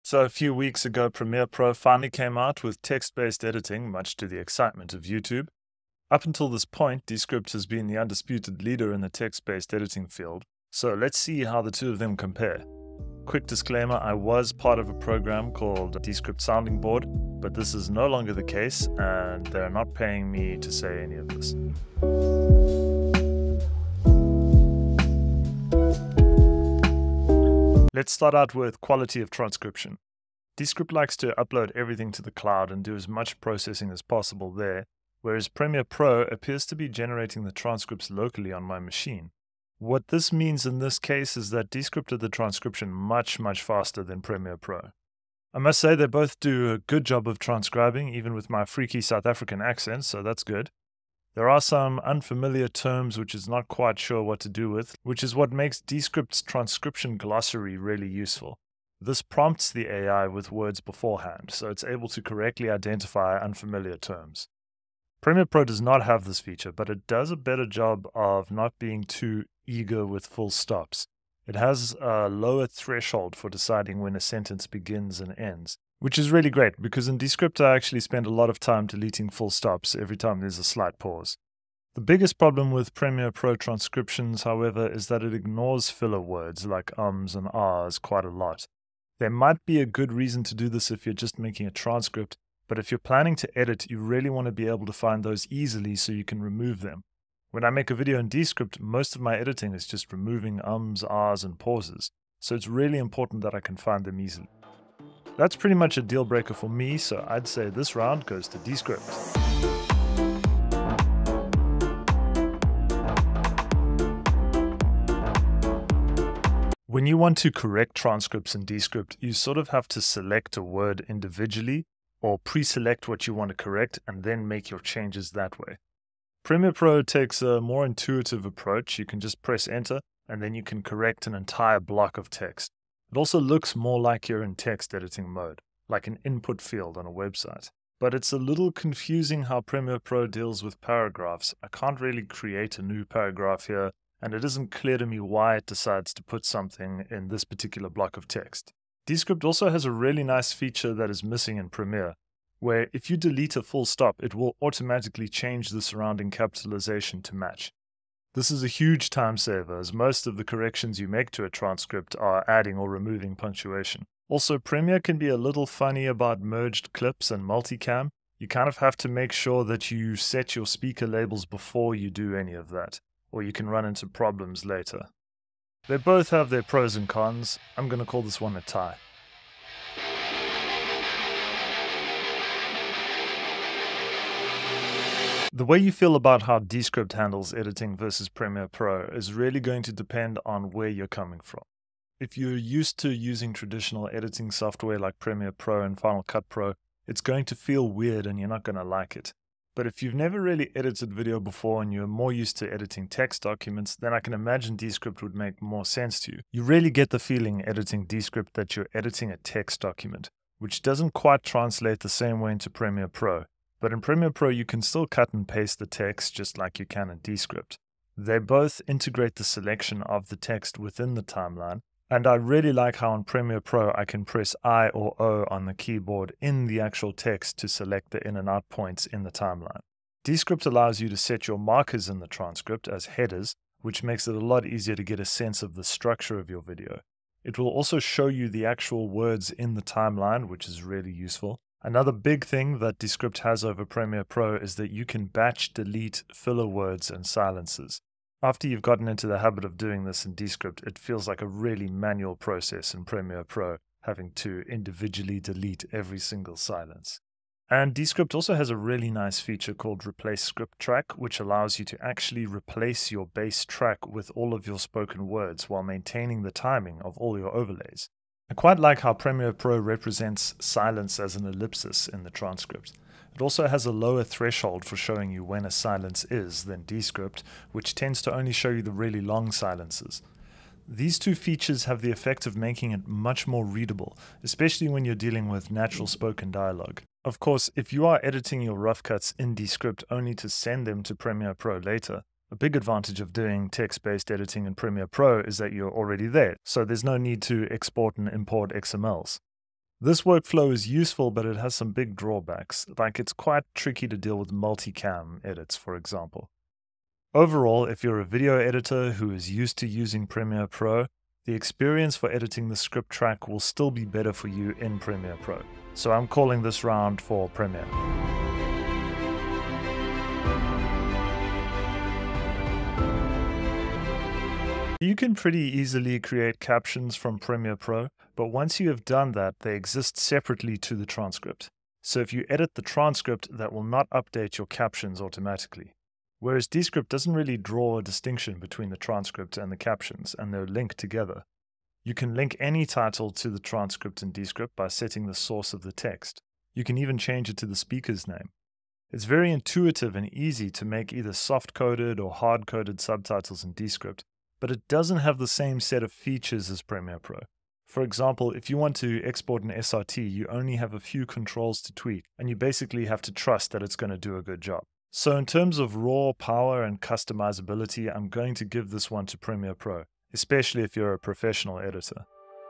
So a few weeks ago, Premiere Pro finally came out with text-based editing, much to the excitement of YouTube. Up until this point, Descript has been the undisputed leader in the text-based editing field. So let's see how the two of them compare. Quick disclaimer, I was part of a program called Descript Sounding Board, but this is no longer the case, and they're not paying me to say any of this. Let's start out with quality of transcription. Descript likes to upload everything to the cloud and do as much processing as possible there, whereas Premiere Pro appears to be generating the transcripts locally on my machine. What this means in this case is that Descript did the transcription much faster than Premiere Pro. I must say they both do a good job of transcribing, even with my freaky South African accent, so that's good. There are some unfamiliar terms which is not quite sure what to do with, which is what makes Descript's transcription glossary really useful. This prompts the AI with words beforehand, so it's able to correctly identify unfamiliar terms. Premiere Pro does not have this feature, but it does a better job of not being too eager with full stops. It has a lower threshold for deciding when a sentence begins and ends, which is really great because in Descript I actually spend a lot of time deleting full stops every time there's a slight pause. The biggest problem with Premiere Pro transcriptions, however, is that it ignores filler words like ums and ahs quite a lot. There might be a good reason to do this if you're just making a transcript, but if you're planning to edit, you really want to be able to find those easily so you can remove them. When I make a video in Descript, most of my editing is just removing ums, ahs, and pauses, so it's really important that I can find them easily. That's pretty much a deal breaker for me, so I'd say this round goes to Descript. When you want to correct transcripts in Descript, you sort of have to select a word individually, or pre-select what you want to correct and then make your changes that way. Premiere Pro takes a more intuitive approach. You can just press enter and then you can correct an entire block of text. It also looks more like you're in text editing mode, like an input field on a website. But it's a little confusing how Premiere Pro deals with paragraphs. I can't really create a new paragraph here, and it isn't clear to me why it decides to put something in this particular block of text. Descript also has a really nice feature that is missing in Premiere, where if you delete a full stop, it will automatically change the surrounding capitalization to match. This is a huge time saver, as most of the corrections you make to a transcript are adding or removing punctuation. Also, Premiere can be a little funny about merged clips and multicam. You kind of have to make sure that you set your speaker labels before you do any of that, or you can run into problems later. They both have their pros and cons. I'm going to call this one a tie. The way you feel about how Descript handles editing versus Premiere Pro is really going to depend on where you're coming from. If you're used to using traditional editing software like Premiere Pro and Final Cut Pro, it's going to feel weird and you're not going to like it. But if you've never really edited video before and you're more used to editing text documents, then I can imagine Descript would make more sense to you. You really get the feeling editing Descript that you're editing a text document, which doesn't quite translate the same way into Premiere Pro. But in Premiere Pro, you can still cut and paste the text just like you can in Descript. They both integrate the selection of the text within the timeline, and I really like how in Premiere Pro I can press I or O on the keyboard in the actual text to select the in and out points in the timeline. Descript allows you to set your markers in the transcript as headers, which makes it a lot easier to get a sense of the structure of your video. It will also show you the actual words in the timeline, which is really useful. Another big thing that Descript has over Premiere Pro is that you can batch delete filler words and silences. After you've gotten into the habit of doing this in Descript, it feels like a really manual process in Premiere Pro, having to individually delete every single silence. And Descript also has a really nice feature called Replace Script Track, which allows you to actually replace your base track with all of your spoken words while maintaining the timing of all your overlays. I quite like how Premiere Pro represents silence as an ellipsis in the transcript. It also has a lower threshold for showing you when a silence is than Descript, which tends to only show you the really long silences. These two features have the effect of making it much more readable, especially when you're dealing with natural spoken dialogue. Of course, if you are editing your rough cuts in Descript only to send them to Premiere Pro later, a big advantage of doing text-based editing in Premiere Pro is that you're already there, so there's no need to export and import XMLs. This workflow is useful, but it has some big drawbacks, like it's quite tricky to deal with multicam edits, for example. Overall, if you're a video editor who is used to using Premiere Pro, the experience for editing the script track will still be better for you in Premiere Pro. So I'm calling this round for Premiere. You can pretty easily create captions from Premiere Pro, but once you have done that, they exist separately to the transcript. So if you edit the transcript, that will not update your captions automatically. Whereas Descript doesn't really draw a distinction between the transcript and the captions, and they're linked together. You can link any title to the transcript in Descript by setting the source of the text. You can even change it to the speaker's name. It's very intuitive and easy to make either soft-coded or hard-coded subtitles in Descript, but it doesn't have the same set of features as Premiere Pro. For example, if you want to export an SRT, you only have a few controls to tweak, and you basically have to trust that it's going to do a good job. So in terms of raw power and customizability, I'm going to give this one to Premiere Pro, especially if you're a professional editor.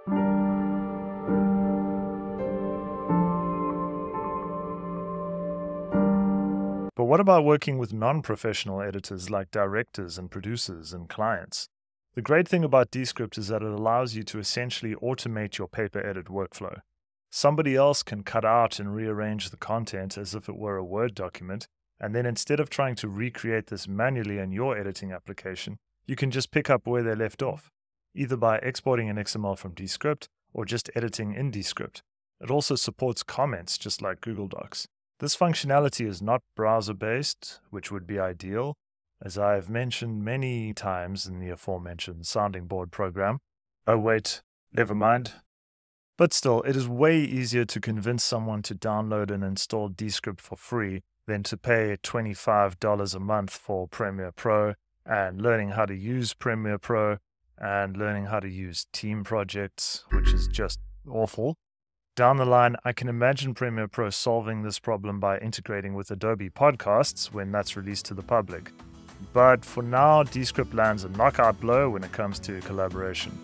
But what about working with non-professional editors like directors and producers and clients? The great thing about Descript is that it allows you to essentially automate your paper edit workflow. Somebody else can cut out and rearrange the content as if it were a Word document, and then instead of trying to recreate this manually in your editing application, you can just pick up where they left off, either by exporting an XML from Descript or just editing in Descript. It also supports comments just like Google Docs. This functionality is not browser-based, which would be ideal, as I have mentioned many times in the aforementioned sounding board program. Oh wait, never mind. But still, it is way easier to convince someone to download and install Descript for free than to pay $25 a month for Premiere Pro and learning how to use Premiere Pro and learning how to use team projects, which is just awful. Down the line, I can imagine Premiere Pro solving this problem by integrating with Adobe Podcasts when that's released to the public. But for now, Descript lands a knockout blow when it comes to collaboration.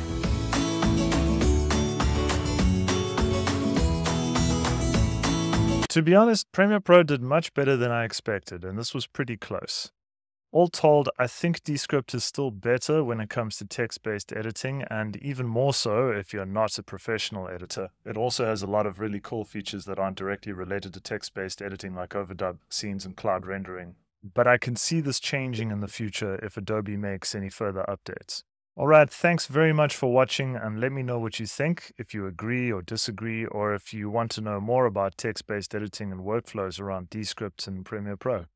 To be honest, Premiere Pro did much better than I expected, and this was pretty close. All told, I think Descript is still better when it comes to text-based editing, and even more so if you're not a professional editor. It also has a lot of really cool features that aren't directly related to text-based editing like overdub, scenes, and cloud rendering. But I can see this changing in the future if Adobe makes any further updates. Alright, thanks very much for watching, and let me know what you think, if you agree or disagree, or if you want to know more about text-based editing and workflows around Descript and Premiere Pro.